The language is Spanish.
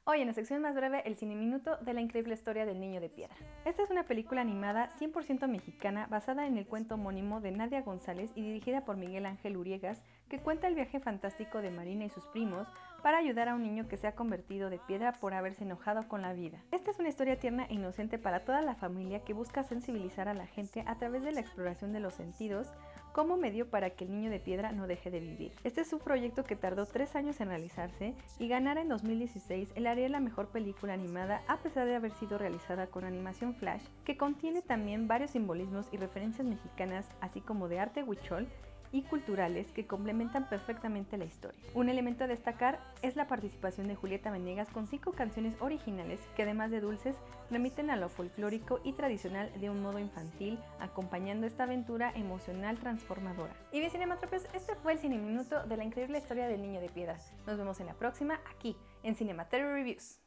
Hoy en la sección más breve, el cine minuto de la increíble historia del niño de piedra. Esta es una película animada 100% mexicana basada en el cuento homónimo de Nadia González y dirigida por Miguel Ángel Uriegas, que cuenta el viaje fantástico de Marina y sus primos para ayudar a un niño que se ha convertido de piedra por haberse enojado con la vida. Esta es una historia tierna e inocente para toda la familia que busca sensibilizar a la gente a través de la exploración de los sentidos como medio para que el niño de piedra no deje de vivir. Este es un proyecto que tardó 3 años en realizarse y ganara en 2016 el Ariel a la mejor película animada a pesar de haber sido realizada con animación flash, que contiene también varios simbolismos y referencias mexicanas, así como de arte huichol y culturales que complementan perfectamente la historia. Un elemento a destacar es la participación de Julieta Venegas con 5 canciones originales que, además de dulces, remiten a lo folclórico y tradicional de un modo infantil, acompañando esta aventura emocional transformadora. Y bien, Cinematrópicos, este fue el Cine Minuto de la increíble historia del niño de piedra. Nos vemos en la próxima, aquí, en Cinematary Reviews.